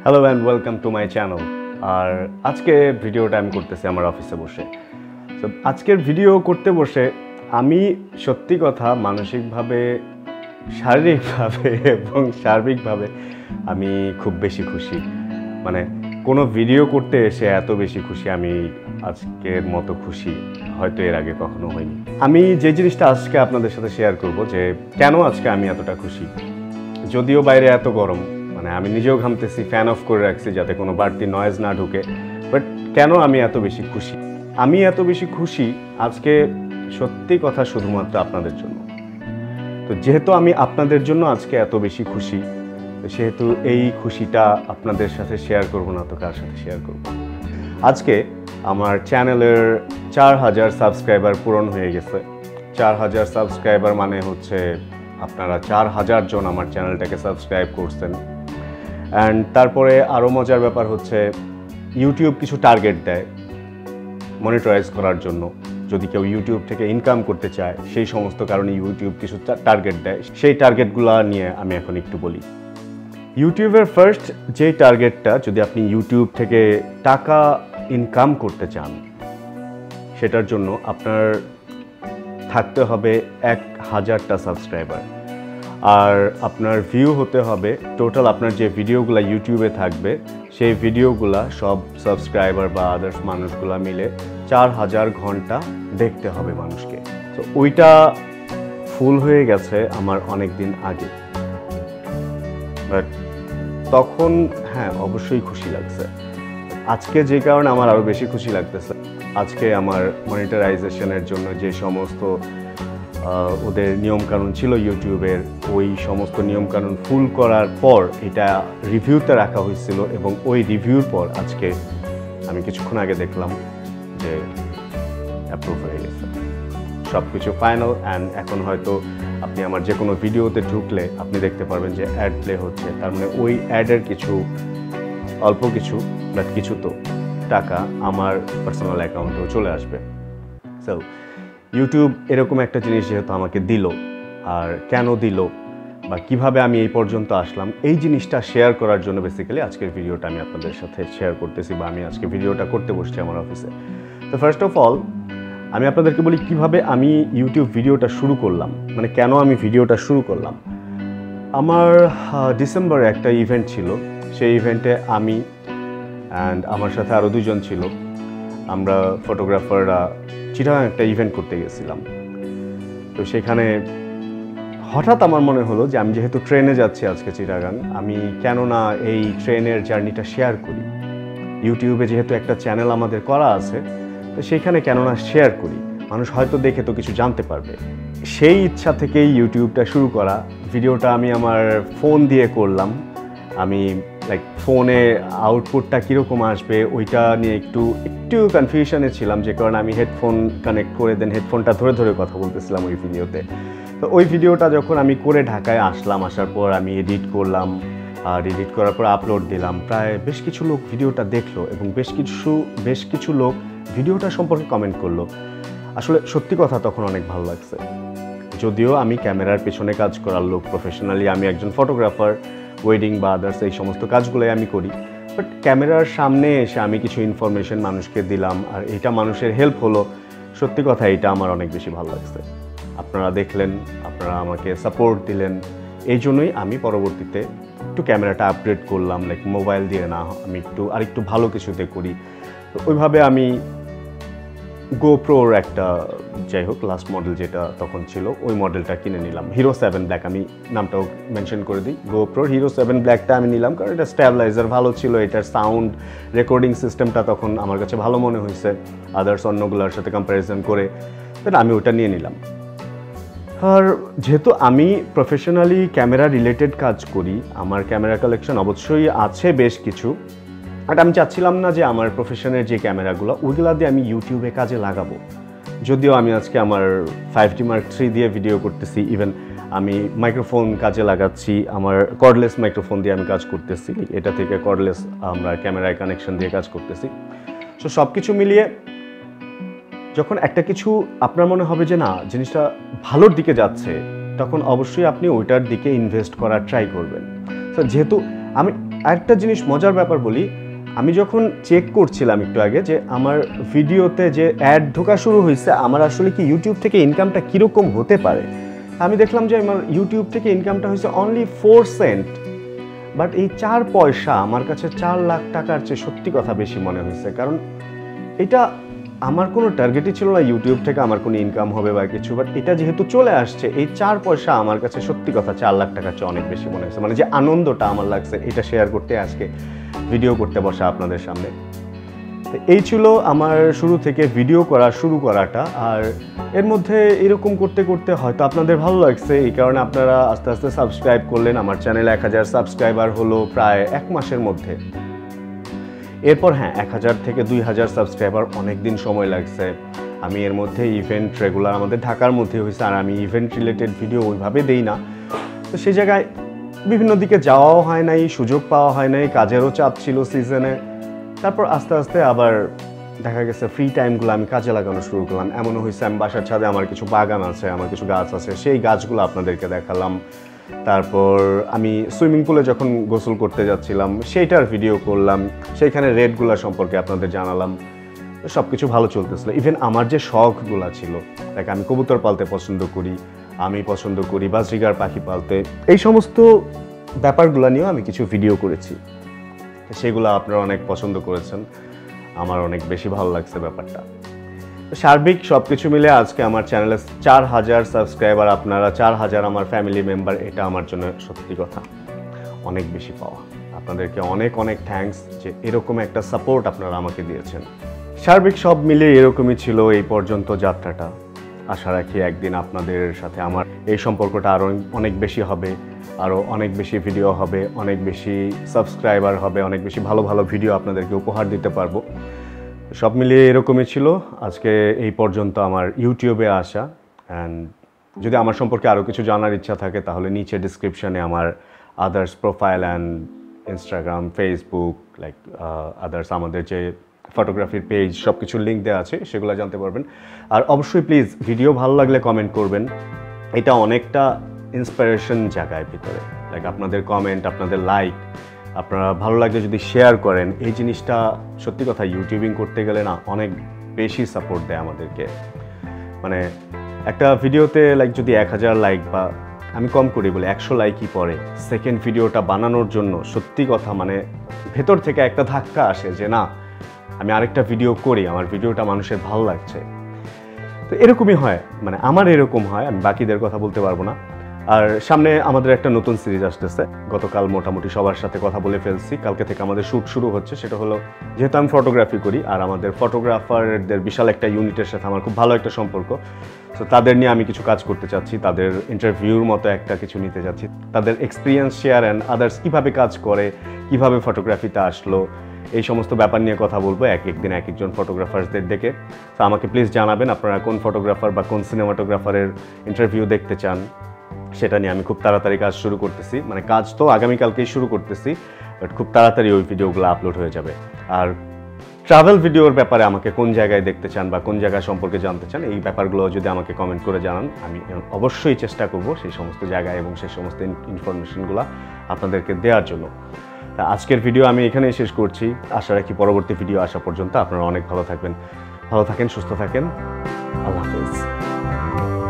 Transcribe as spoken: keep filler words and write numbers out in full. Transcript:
Hello and welcome to my channel. আর আজকে ভিডিওটা আমি করতেছি আমার অফিসে বসে। তো আজকের ভিডিও করতে বসে আমি সত্যি কথা মানসিকভাবে, শারীরিকভাবে এবং সার্বিকভাবে আমি খুব বেশি খুশি। মানে কোনো ভিডিও করতে এসে এত বেশি খুশি আমি আজকের মতো খুশি হয়তো এর আগে কখনো হয়নি। আমি যে জিনিসটা আজকে আপনাদের সাথে শেয়ার করব যে কেন আজকে আমি এতটা খুশি। যদিও বাইরে এত গরম, মানে আমি নিজেও ঘামতেছি, ফ্যান অফ করে রাখছি যাতে কোনো বাড়তি নয়েজ না ঢুকে, বাট কেন আমি এত বেশি খুশি? আমি এত বেশি খুশি আজকে সত্যি কথা শুধুমাত্র আপনাদের জন্য। তো যেহেতু আমি আপনাদের জন্য আজকে এত বেশি খুশি, সেহেতু এই খুশিটা আপনাদের সাথে শেয়ার করব না তো কার সাথে শেয়ার করব। আজকে আমার চ্যানেলের চার হাজার সাবস্ক্রাইবার পূরণ হয়ে গেছে। চার হাজার সাবস্ক্রাইবার মানে হচ্ছে আপনারা চার হাজার জন আমার চ্যানেলটাকে সাবস্ক্রাইব করছেন। অ্যান্ড তারপরে আরও মজার ব্যাপার হচ্ছে ইউটিউব কিছু টার্গেট দেয় মনিটরাইজ করার জন্য। যদি কেউ ইউটিউব থেকে ইনকাম করতে চায়, সেই সমস্ত কারণে ইউটিউব কিছু টার্গেট দেয়। সেই টার্গেটগুলো নিয়ে আমি এখন একটু বলি। ইউটিউবের ফার্স্ট যে টার্গেটটা, যদি আপনি ইউটিউব থেকে টাকা ইনকাম করতে চান, সেটার জন্য আপনার থাকতে হবে এক হাজারটা সাবস্ক্রাইবার। আর আপনার ভিউ হতে হবে, টোটাল আপনার যে ভিডিওগুলো ইউটিউবে থাকবে সেই ভিডিওগুলা সব সাবস্ক্রাইবার বা আদার্স মানুষগুলা মিলে চার হাজার ঘন্টা দেখতে হবে মানুষকে। তো ওইটা ফুল হয়ে গেছে আমার অনেক দিন আগে, বাট তখন হ্যাঁ অবশ্যই খুশি লাগছে। আজকে যে কারণে আমার আরও বেশি খুশি লাগতেছে, আজকে আমার মনিটারাইজেশনের জন্য যে সমস্ত ওদের নিয়মকানুন ছিল ইউটিউবের, ওই সমস্ত নিয়মকানুন ফুল করার পর এটা রিভিউতে রাখা হয়েছিল এবং ওই রিভিউর পর আজকে আমি কিছুক্ষণ আগে দেখলাম যে অ্যাপ্রুভ হয়ে গেছে, সব কিছু ফাইনাল। অ্যান্ড এখন হয়তো আপনি আমার যে কোনো ভিডিওতে ঢুকলে আপনি দেখতে পারবেন যে অ্যাড প্লে হচ্ছে। তার মানে ওই অ্যাডের কিছু অল্প কিছু বাট কিছু তো টাকা আমার পার্সোনাল অ্যাকাউন্টেও চলে আসবে। সো ইউটিউব এরকম একটা জিনিস যেহেতু আমাকে দিল, আর কেন দিল বা কিভাবে আমি এই পর্যন্ত আসলাম, এই জিনিসটা শেয়ার করার জন্য বেসিক্যালি আজকের ভিডিওটা আমি আপনাদের সাথে শেয়ার করতেছি, বা আমি আজকে ভিডিওটা করতে বসছি আমার অফিসে। তো ফার্স্ট অফ অল আমি আপনাদেরকে বলি কিভাবে আমি ইউটিউব ভিডিওটা শুরু করলাম, মানে কেন আমি ভিডিওটা শুরু করলাম। আমার ডিসেম্বরে একটা ইভেন্ট ছিল, সেই ইভেন্টে আমি অ্যান্ড আমার সাথে আরও দুজন ছিল, আমরা ফটোগ্রাফাররা চিটাগাং একটা ইভেন্ট করতে গেছিলাম। তো সেখানে হঠাৎ আমার মনে হলো যে আমি যেহেতু ট্রেনে যাচ্ছি আজকে চিটাগাং, আমি কেন না এই ট্রেনের জার্নিটা শেয়ার করি। ইউটিউবে যেহেতু একটা চ্যানেল আমাদের করা আছে, তো সেইখানে কেন না শেয়ার করি, মানুষ হয়তো দেখে তো কিছু জানতে পারবে। সেই ইচ্ছা থেকেই ইউটিউবটা শুরু করা। ভিডিওটা আমি আমার ফোন দিয়ে করলাম। আমি লাইক ফোনে আউটপুটটা কীরকম আসবে ওইটা নিয়ে একটু একটু কনফিউশনে ছিলাম, যে কারণে আমি হেডফোন কানেক্ট করে দেন হেডফোনটা ধরে ধরে কথা বলতেছিলাম ওই ভিডিওতে। তো ওই ভিডিওটা যখন আমি করে ঢাকায় আসলাম, আসার পর আমি এডিট করলাম, আর এডিট করার পর আপলোড দিলাম। প্রায় বেশ কিছু লোক ভিডিওটা দেখলো এবং বেশ কিছু বেশ কিছু লোক ভিডিওটা সম্পর্কে কমেন্ট করলো। আসলে সত্যি কথা তখন অনেক ভালো লাগছে। যদিও আমি ক্যামেরার পেছনে কাজ করার লোক, প্রফেশনালি আমি একজন ফটোগ্রাফার, ওয়েডিং বা আদার্স এই সমস্ত কাজগুলোই আমি করি, বাট ক্যামেরার সামনে এসে আমি কিছু ইনফরমেশন মানুষকে দিলাম আর এটা মানুষের হেল্প হলো। সত্যি কথা এটা আমার অনেক বেশি ভালো লাগছে। আপনারা দেখলেন, আপনারা আমাকে সাপোর্ট দিলেন, এই জন্যই আমি পরবর্তীতে একটু ক্যামেরাটা আপগ্রেড করলাম, লাইক মোবাইল দিয়ে না, আমি একটু আরেকটু ভালো কিছুতে করি। তো ওইভাবে আমি গোপ্রোর একটা, যাই হোক লাস্ট মডেল যেটা তখন ছিল, ওই মডেলটা কিনে নিলাম, হিরো সেভেন ব্ল্যাক। আমি নামটাও মেনশন করে দিই, গোপ্রোর হিরো সেভেন ব্ল্যাকটা আমি নিলাম কারণ এটা স্ট্যাবিলাইজার ভালো ছিল, এটার সাউন্ড রেকর্ডিং সিস্টেমটা তখন আমার কাছে ভালো মনে হয়েছে আদার্স অন্যগুলোর সাথে কম্প্যারিজন করে, দেন আমি ওটা নিয়ে নিলাম। আর যেহেতু আমি প্রফেশনালি ক্যামেরা রিলেটেড কাজ করি, আমার ক্যামেরা কালেকশন অবশ্যই আছে বেশ কিছু, বাট আমি চাচ্ছিলাম না যে আমার প্রফেশনের যে ক্যামেরাগুলো ওইগুলো দিয়ে আমি ইউটিউবে কাজে লাগাবো। যদিও আমি আজকে আমার ফাইভ ডি মার্ক থ্রি দিয়ে ভিডিও করতেছি, ইভেন আমি মাইক্রোফোন কাজে লাগাচ্ছি, আমার কর্ডলেস মাইক্রোফোন দিয়ে আমি কাজ করতেছি, এটা থেকে কর্ডলেস আমরা ক্যামেরায় কানেকশন দিয়ে কাজ করতেছি। সো সব কিছু মিলিয়ে যখন একটা কিছু আপনার মনে হবে যে না জিনিসটা ভালোর দিকে যাচ্ছে, তখন অবশ্যই আপনি ওইটার দিকে ইনভেস্ট করার ট্রাই করবেন। সো যেহেতু আমি আরেকটা জিনিস মজার ব্যাপার বলি, আমি যখন চেক করছিলাম একটু আগে যে আমার ভিডিওতে যে অ্যাড ঢোকা শুরু হয়েছে, আমার আসলে কি ইউটিউব থেকে ইনকামটা কীরকম হতে পারে, আমি দেখলাম যে আমার ইউটিউব থেকে ইনকামটা হয়েছে অনলি ফোর সেন্ট। বাট এই চার পয়সা আমার কাছে চার লাখ টাকার চেয়ে সত্যি কথা বেশি মনে হয়েছে। কারণ এটা আমার কোনো টার্গেটই ছিল না ইউটিউব থেকে আমার কোনো ইনকাম হবে বা কিছু, বাট এটা যেহেতু চলে আসছে, এই চার পয়সা আমার কাছে সত্যি কথা চার লাখ টাকার চেয়ে অনেক বেশি মনে হয়েছে। মানে যে আনন্দটা আমার লাগছে এটা শেয়ার করতে আজকে ভিডিও করতে বসা আপনাদের সামনে। এই ছিল আমার শুরু থেকে ভিডিও করা শুরু করাটা। আর এর মধ্যে এরকম করতে করতে হয়তো আপনাদের ভালো লাগছে, এই কারণে আপনারা আস্তে আস্তে সাবস্ক্রাইব করলেন। আমার চ্যানেলে এক হাজার সাবস্ক্রাইবার হলো প্রায় এক মাসের মধ্যে। এরপর হ্যাঁ, এক হাজার থেকে দুই হাজার সাবস্ক্রাইবার অনেক দিন সময় লাগছে। আমি এর মধ্যে ইভেন্ট রেগুলার আমাদের ঢাকার মধ্যে হয়েছে, আর আমি ইভেন্ট রিলেটেড ভিডিও ওইভাবে দেই না। তো সেই জায়গায় বিভিন্ন দিকে যাওয়াও হয় নাই, সুযোগ পাওয়া হয় নাই, কাজেরও চাপ ছিল সিজনে। তারপর আস্তে আস্তে আবার দেখা গেছে ফ্রি টাইমগুলো আমি কাজে লাগানো শুরু করলাম। এমনও হয়েছে আমি বাসার ছাদে আমার কিছু বাগান আছে, আমার কিছু গাছ আছে, সেই গাছগুলো আপনাদেরকে দেখালাম। তারপর আমি সুইমিং পুলে যখন গোসল করতে যাচ্ছিলাম সেইটার ভিডিও করলাম, সেইখানে রেটগুলো সম্পর্কে আপনাদের জানালাম। সব কিছু ভালো চলতেছিল। ইভেন আমার যে শখগুলো ছিল, লাইক আমি কবুতর পালতে পছন্দ করি, আমি পছন্দ করি বাজরিগার পাখি পালতে, এই সমস্ত ব্যাপারগুলো নিয়েও আমি কিছু ভিডিও করেছি। সেগুলো আপনারা অনেক পছন্দ করেছেন, আমার অনেক বেশি ভালো লাগছে ব্যাপারটা। সার্বিক সব কিছু মিলে আজকে আমার চ্যানেলে চার হাজার সাবস্ক্রাইবার, আপনারা চার হাজার আমার ফ্যামিলি মেম্বার, এটা আমার জন্য সত্যি কথা অনেক বেশি পাওয়া। আপনাদেরকে অনেক অনেক থ্যাঙ্কস যে এরকম একটা সাপোর্ট আপনারা আমাকে দিয়েছেন। সার্বিক সব মিলে এরকমই ছিল এই পর্যন্ত যাত্রাটা। আশা রাখি একদিন আপনাদের সাথে আমার এই সম্পর্কটা আরও অনেক বেশি হবে, আরও অনেক বেশি ভিডিও হবে, অনেক বেশি সাবস্ক্রাইবার হবে, অনেক বেশি ভালো ভালো ভিডিও আপনাদেরকে উপহার দিতে পারবো। সব মিলিয়ে এরকমই ছিল আজকে এই পর্যন্ত আমার ইউটিউবে আসা। অ্যান্ড যদি আমার সম্পর্কে আরও কিছু জানার ইচ্ছা থাকে তাহলে নিচে ডিসক্রিপশানে আমার others profile and Instagram, Facebook, like others আমাদের যে ফটোগ্রাফির পেজ, সব কিছুর লিঙ্ক দেওয়া আছে, সেগুলো জানতে পারবেন। আর অবশ্যই প্লিজ ভিডিও ভালো লাগলে কমেন্ট করবেন, এটা অনেকটা ইন্সপিরেশন জায়গায় ভিতরে। লাইক আপনাদের কমেন্ট, আপনাদের লাইক, আপনারা ভালো লাগলে যদি শেয়ার করেন, এই জিনিসটা সত্যি কথা ইউটিউবিং করতে গেলে না অনেক বেশি সাপোর্ট দেয় আমাদেরকে। মানে একটা ভিডিওতে লাইক যদি এক হাজার লাইক বা আমি কম করি বলে একশো লাইকই পড়ে, সেকেন্ড ভিডিওটা বানানোর জন্য সত্যি কথা মানে ভেতর থেকে একটা ধাক্কা আসে যে না, আমি আরেকটা ভিডিও করি, আমার ভিডিওটা মানুষের ভালো লাগছে। তো এরকমই হয়, মানে আমার এরকম হয়, আমি বাকিদের কথা বলতে পারবো না। আর সামনে আমাদের একটা নতুন সিরিজ আসতেছে, গতকাল মোটামুটি সবার সাথে কথা বলে ফেলছি, কালকে থেকে আমাদের শ্যুট শুরু হচ্ছে। সেটা হলো, যেহেতু আমি ফটোগ্রাফি করি আর আমাদের ফটোগ্রাফারদের বিশাল একটা ইউনিটের সাথে আমার খুব ভালো একটা সম্পর্ক, সো তাদের নিয়ে আমি কিছু কাজ করতে চাচ্ছি, তাদের ইন্টারভিউর মতো একটা কিছু নিতে চাচ্ছি, তাদের এক্সপিরিয়েন্স শেয়ার অ্যান্ড আদার্স, কীভাবে কাজ করে, কীভাবে ফটোগ্রাফিতে আসলো, এই সমস্ত ব্যাপার নিয়ে কথা বলবো এক একদিন এক একজন ফটোগ্রাফারদের ডেকে। তো আমাকে প্লিজ জানাবেন আপনারা কোন ফটোগ্রাফার বা কোন সিনেমাটোগ্রাফারের ইন্টারভিউ দেখতে চান, সেটা নিয়ে আমি খুব তাড়াতাড়ি কাজ শুরু করতেছি। মানে কাজ তো আগামীকালকেই শুরু করতেছি, বাট খুব তাড়াতাড়ি ওই ভিডিওগুলো আপলোড হয়ে যাবে। আর ট্রাভেল ভিডিওর ব্যাপারে আমাকে কোন জায়গায় দেখতে চান বা কোন জায়গা সম্পর্কে জানতে চান, এই ব্যাপারগুলো যদি আমাকে কমেন্ট করে জানান, আমি অবশ্যই চেষ্টা করব সেই সমস্ত জায়গায় এবং সেই সমস্ত ইনফরমেশনগুলো আপনাদেরকে দেওয়ার জন্য। তা আজকের ভিডিও আমি এখানেই শেষ করছি। আশা রাখি পরবর্তী ভিডিও আসা পর্যন্ত আপনারা অনেক ভালো থাকবেন, ভালো থাকেন, সুস্থ থাকেন। আল্লাহ হাফেজ।